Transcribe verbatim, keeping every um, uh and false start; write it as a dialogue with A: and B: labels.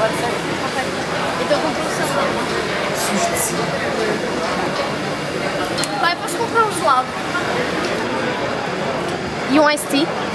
A: agora certo? Então compro um sabão. Pai, posso comprar um gelado? E um iced tea?